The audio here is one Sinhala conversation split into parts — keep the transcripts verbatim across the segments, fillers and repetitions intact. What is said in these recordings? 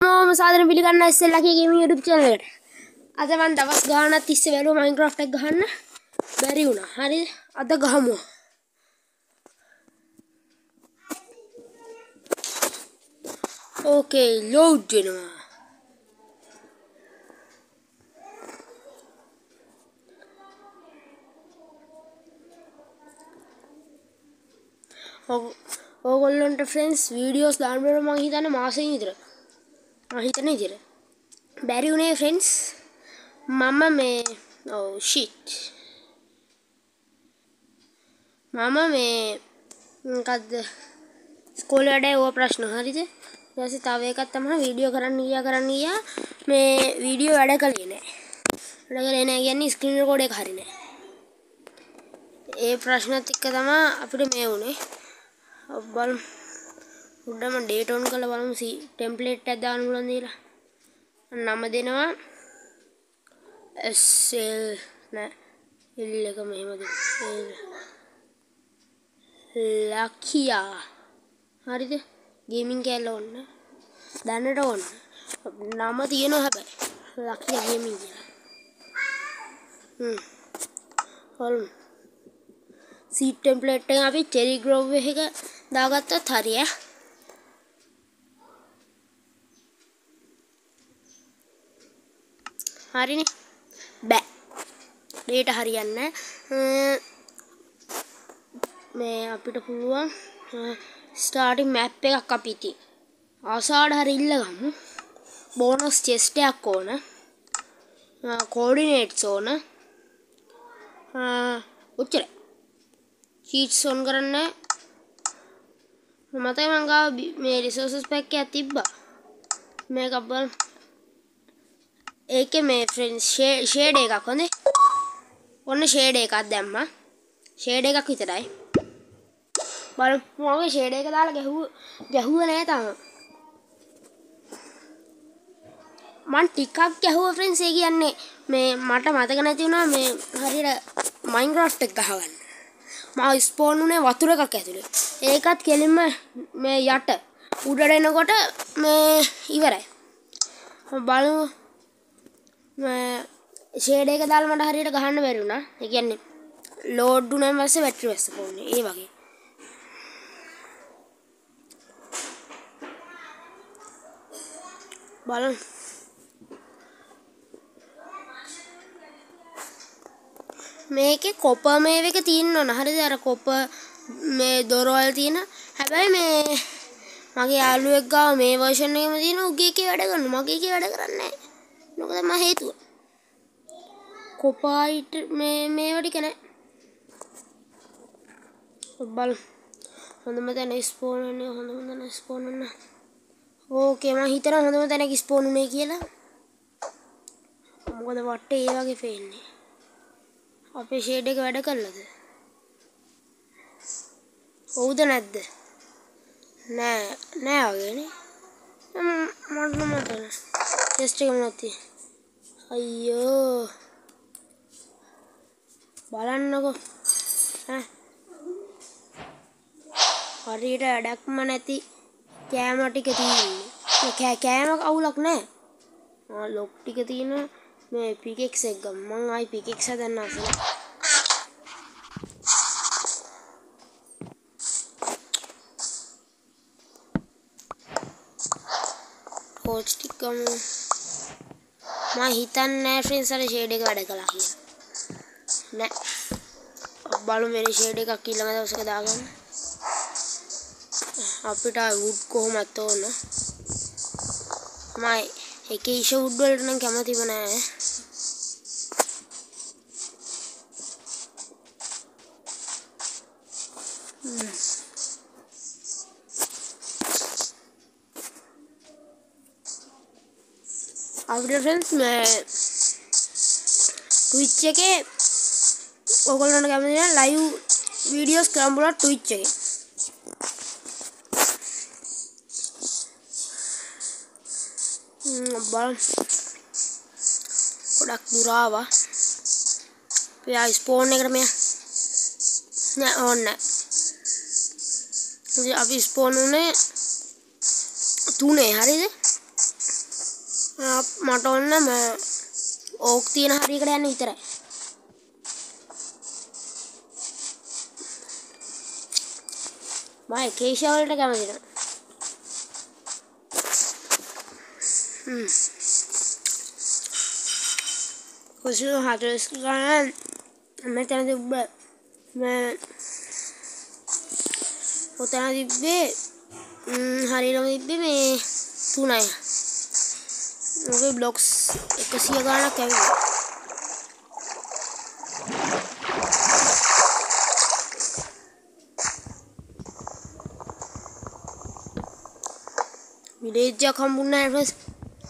මම සාදරයෙන් පිළිගන්න ඉස්සෙල්ලා කී ගේමින් YouTube channel එකට. අද මම දවස් ගාණක් තිස්සේ බැලුවා Minecraft එක ගහන්න. බැරි වුණා. හරිද? අද ගහමු. Okay, load වෙනවා. ඕගොල්ලන්ට friends videos දාන්න බෑ මම හිතන්නේ මාසෙකින් විතර. මම හිතන විදිහට. බැරි වුණේ friends. මම මේ oh shit. මම මේ මොකද්ද ස්කෝලේ වැඩේ ඕව ප්‍රශ්න හරිද? ඊට පස්සේ තව එකක් තමයි වීඩියෝ කරන්න ගියා කරන්න ගියා මේ වීඩියෝ වැඩ කළේ නෑ. වැඩ කළේ නෑ කියන්නේ ස්ක්‍රීන් රෙකෝඩ් එක හරිය නෑ. ඒ ප්‍රශ්නත් එක්ක තමයි අපිට මේ වුනේ. බලමු උඩම ඩේට් ඔන් කරලා බලමු සී ටෙම්ප්ලේට් එකක් දාන්න පුළුවන් දීලා. නම දෙනවා එස්.එල් නෑ එල් එක මෙහෙම දෙන්න. ලකියා හරිද? ගේමින් කැල්ල ඕන්න. දැනට ඕන්න. නම තියෙනවා හැබැයි. ලකියා ගේමින් කියලා. හ්ම්. බලමු. සීට් ටෙම්ප්ලේට් එක අපි චෙරි ග්‍රෝව් එක දාගත්තත් හරිය. හරිනේ. බෑ. ඩේටා හරියන්නේ නැහැ. මේ අපිට පුළුවන් ස්ටාර්ටින් මැප් එකක් අපි ඉතින් ආසාවට හරි ඉල්ලගමු. බෝනස් චෙස්ට් එකක් ඕන. කෝඩිනේට්ස් ඕන. උච්චර. චීට්ස් ඔන් කරන්න මතයි මං ගාව මේ රිසෝසස් පැක් එකක් තිබ්බා. මේක බලන්න. ඒකේ මේ ෆ්‍රෙන්ඩ්ස් ෂේඩ් එකක් හොඳේ. ඔන්න ෂේඩ් එකක් දැම්මා. ෂේඩ් එකක් විතරයි. බලමු මගේ ෂේඩ් එක දාලා ගැහුව ගැහුව නෑ තාම. මං ටිකක් ගැහුවා ෆ්‍රෙන්ඩ්ස්. ඒ කියන්නේ මේ මට මතක නැති වුණා මේ හරියට Minecraft එක ගහගන්න. මම ස්පෝන් උනේ වතුර එකක් ඇතුලේ. ඒකත් කෙලින්ම මේ යට උඩට එනකොට මේ ඉවරයි. බලමු මේ ෂේඩ් එක දාලා මට හරියට ගහන්න බැරි වුණා. ඒ කියන්නේ ලෝඩ් වුණාන් පස්සේ බැටරි වැස්ස පොන්නේ. ඒ වගේ. බලන්න. මේකේ කොපර් මේව එක තියෙන්න ඕන. හරිද? අර කොපර් මේ දොරවල් තියෙන. හැබැයි මේ මගේ යාළුවෙක් ගාව මේ version එකේම තියෙන උගේ එකේ වැඩ කරනවා. මගේ එකේ වැඩ කරන්නේ නැහැ. මොකද මම හේතුව. කොපයිට් මේ මේව ටික නැහැ. බලමු. හොඳම තැන ස්පෝන් වෙන්නේ හොඳම තැන ස්පෝන් වෙන්න. ඕකේ මම හිතනවා හොඳම තැනක ස්පෝන් උනේ කියලා. මොකද වටේ ඒ වගේ පේන්නේ. අපේ ෂේඩ් එක වැඩ කළාද? ඔව්ද නැද්ද? නෑ නෑ වගේනේ. මම මම මතන. ටෙස්ට් එක මොනවද තියෙන්නේ? අයියෝ. බලන්නකෝ. ඈ. හරියට වැඩක්ම නැති කෑම ටික තියෙන්නේ. කෑ කෑම අවුලක් නෑ. ආ ලොක් ටික තියෙනවා. මේ පිකෙක්ස් එක ගමු. මං ආයි පිකෙක්ස් හදන්න අසල. ටෝච් ටික ගමු. මම හිතන්නේ නෑ ෆ්‍රෙන්ඩ්ස් අර ෂේඩ් එක වැඩ කළා කියලා. නෑ. බලමු මේ ෂේඩ් එකක් ඊළඟ දවසක දාගන්න. අපිට වුඩ් කොහොමද ඕන? මම එක ඉෂ වුඩ් වලට නම් කැමතිම නෑ. අපිට ෆ්‍රෙන්ඩ්ස් මේ Twitch එකේ ඔයගොල්ලන්ට කැමති නම් ලයිව් වීඩියෝස් කරන්න පුළුවන් Twitch එකේ. බලන්න. ගොඩක් දුර ආවා. අපි ස්පෝන් එකට මෙයා නෑ ඕන්න. අපි ස්පෝන් උනේ තුනේ හරිද? මට ඕන ම ඕක් තියෙන හරියකට යන්න විතරයි. මම ඒකේෂා වලට කැමති නෑ. හ්ම්. කොහොමද හතරස් ගන්න මෙතන තිබ්බ මම ඔතන තිබ්බේ හරියටම තිබ්බේ මේ තුනයි. ඔගේ බ්ලොක්ස් එකසිය ගාණක් ඇවිල්ලා. විලේජ් එක හම්බුනේ නැහැ friends.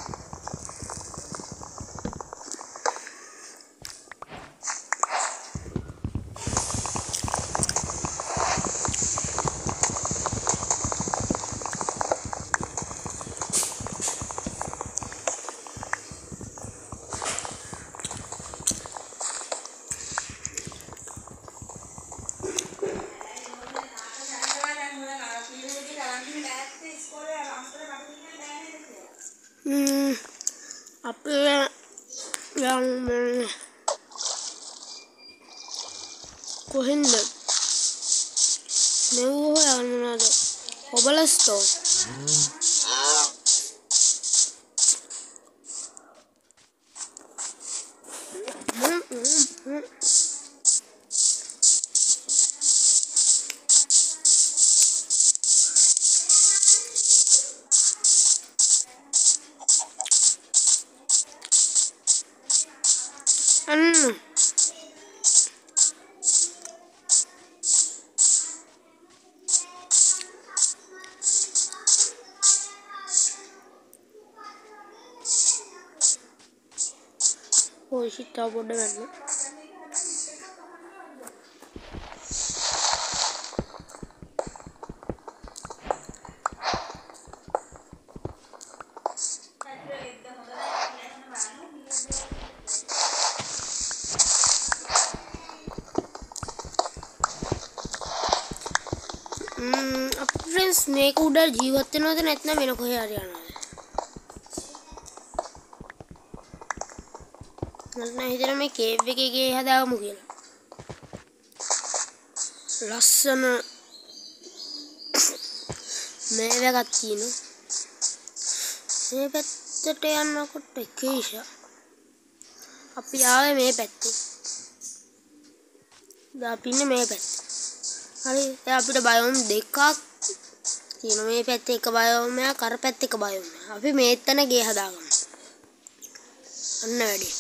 Hmm, apa yang kohinda mewu yang mana obalasto hmm hmm hmm Hmm. Oh shit, tak boleh mana? Hmm, apa friends? Mereka udah jiwatin aja netnya mana kau harian aja. Nah, itu namanya cave cave ada mungkin. Lassana මේව එකක් තියෙනවා. මේ පැත්තට යනකොට එකේෂා. අපි ආවේ මේ පැත්තේ. දැන් අපි ඉන්නේ මේ පැත්තේ. හරි දැන් අපිට බයෝම් දෙකක් තියෙනවා. මේ පැත්තේ එක බයෝම් එකක් අර පැත්තේ එක බයෝම් එකක්. අපි මේ තැන ගේ හදාගමු. අන්න වැඩි.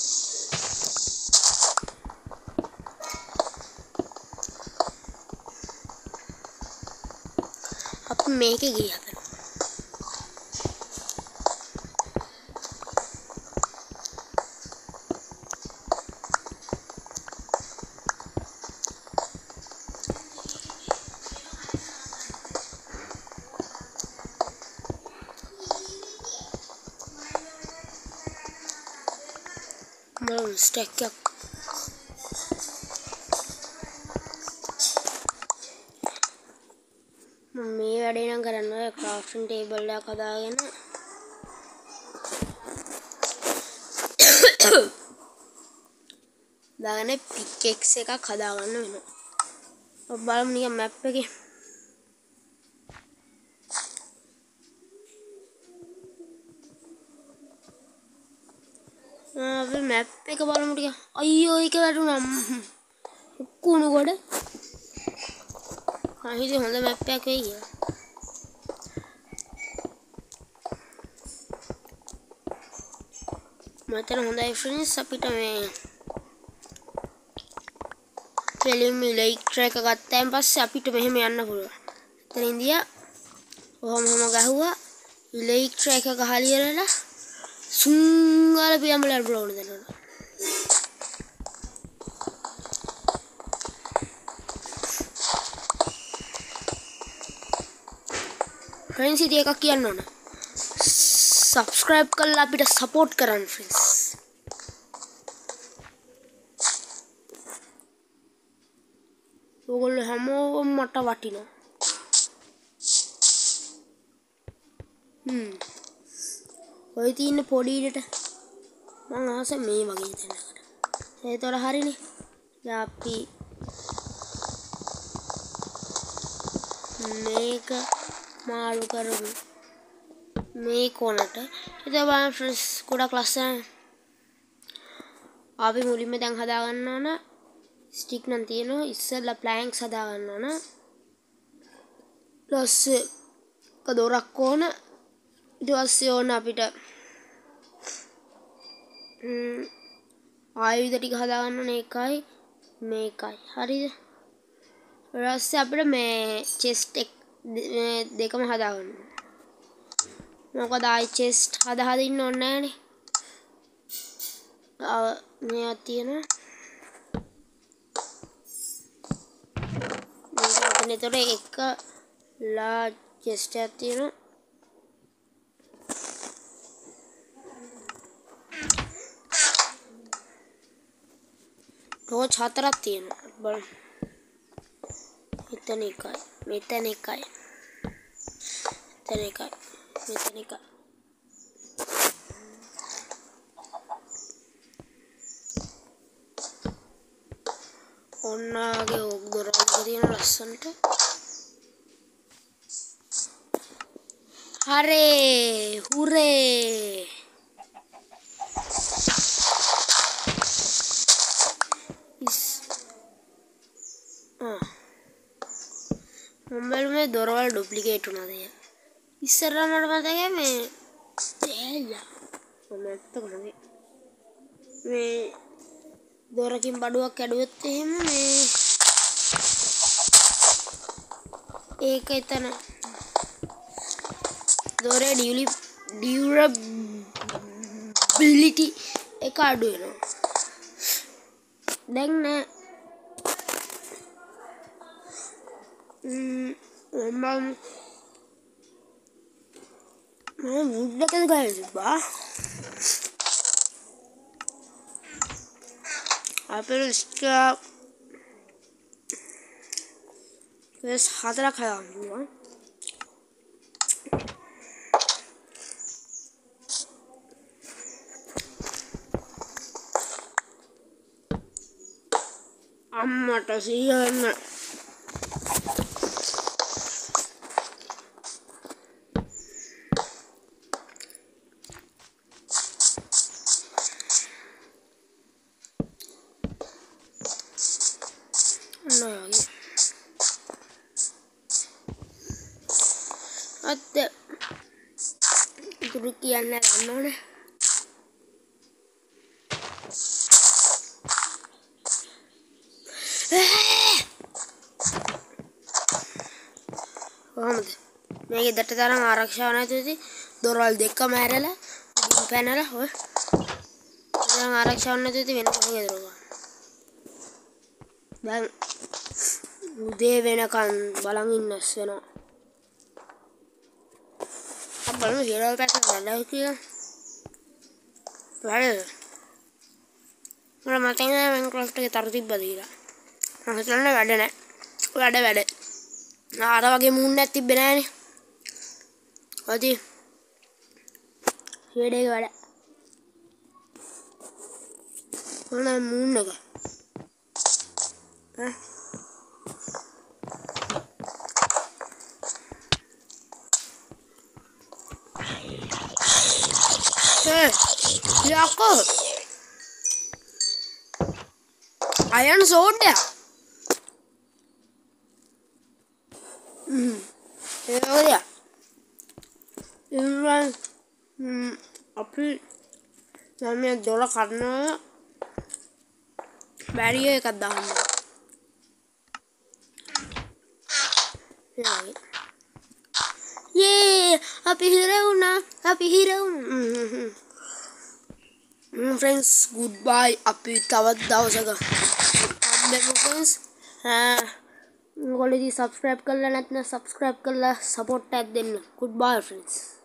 අපි මේකේ ගේ හදමු. Mau stack up. මේ වැඩේ නම් කරන්න ඔය crafting table එකක් හදාගෙන දාගෙන pickaxe එකක් හදාගන්න වෙනවා. ඔබ බලමු නිකන් map එකේ. ආ අපි map එක බලමු ටික. අයියෝ ඒක වැටුණා. කුණු ගොඩ. අහිදි හොඳ map එකක් වෙයි කියලා. මතන හොඳයි friends අපිට මේ ෆිල්ම් ඉලෙක්ට්‍රික් එක ගත්තාන් පස්සේ අපිට මෙහෙම යන්න පුළුවන්. එතන ඉඳියා ඔහොම ඔහොම ගහුවා ඉලෙක්ට්‍රික් එක ගහලියලා සුංගාල පියම්බලට බ්ලෝන දෙනවා. friends ඉතින් එකක් කියන්න ඕන. subscribe කරලා අපිට support කරන්න friends. ඔයගොල්ලෝ හැමෝම මට වටිනවා. හ්ම්. ඔය තියෙන පොඩි ඉඩට මම ආස මේ වගේ තැනකට. ඒතොර හරිනේ. දැන් අපි මේක මාළු කරමු මේ කොනට. ඉතින් බලන්න ෆ්‍රෙන්ඩ්ස් ගොඩක් ලස්සනයි. අපි මුලින්ම දැන් හදා ගන්න ඕන ස්ටික් නම් තියෙනවා. ඉස්සෙල්ලා ප්ලෑන්ක්ස් හදා ගන්න ඕන. ඊපස්සේ කදොරක් ඕන. ඊට පස්සේ ඕන අපිට ම් ආයුධ ටික හදා ගන්න ඕන. ඒකයි මේකයි. හරිද? ඊට පස්සේ අපිට මේ චෙස්ට් එක දෙකම හදා ගන්න ඕන. මොකද ආයි චෙස්ට් හදා හදා ඉන්න ඕනේ නැහනේ. ආ මේවා තියෙනවා. මේකට එක ලාර්ජ් චෙස්ට් එකක් තියෙනවා. ටෝච් හතරක් තියෙනවා. බලන්න. මෙතන එකයි. මෙතන එකයි. මෙතන එකයි. මෙතන එකයි. ඔන්නගේ ඔක් දොරවල් තියෙන ලස්සනට. හරේ හුරේ. ඉස් ආ මම මේ දොරවල් ඩුප්ලිකේට් වුණාද කියලා. ඉස්සරහ මට මතකයි මේ තේලා මම ඇත්තටම මේ දොරකින් බඩුවක් කැඩුවොත් එහෙම මේ ඒක එතන දොරේ ඩියුරබිලිටි එක අඩු වෙනවා. දැන් නෑ ම් මම මම වුඩ් එකද ගහලා තිබ්බා. අපේ ස්ටා වෙස් හතරක් හදාගන්න පුළුවන්. අම්මට සිහියන්න නෑ අත් ඉතුරු කියන්න ගන්න ඕනේ. කොහොමද මේක දෙට තරම් ආරක්ෂාව නැතුවදී දොරවල් දෙකම ඇරලා උඩින් පැනලා ඔය දැන් ආරක්ෂාව නැතුවදී වෙන කොහෙද දොරවල්. දැන් උදේ වෙනකන් බලන් ඉන්නස් වෙනවා. අපලම හේරල් පැත්තට ගලව කියලා. වැඩ මම මතක නෑ මයින්ක්‍රාෆ්ට් එකේ තරු තිබ්බද කියලා. මම හිතන්නේ වැඩ නෑ. වැඩ වැඩ. අර වගේ මූන් එකක් තිබ්බේ නෑනේ. ඔතී හෙඩේ වැඩ. මොන මූන් එක? ඈ Eh, Yako. Iron sword ya. Hmm. Eh, ya. Ini hmm, api namanya dola karena barrier එකක් දාන්න. Yay! Api හිර වුණා. Api හිර වුණා. Friends, goodbye. අපි තවත් දවසක හම්බෙමු friends. ආ ඔයගොල්ලෝ ඉතින් subscribe කරලා නැත්නම් subscribe කරලා support එකක් දෙන්න. Goodbye friends.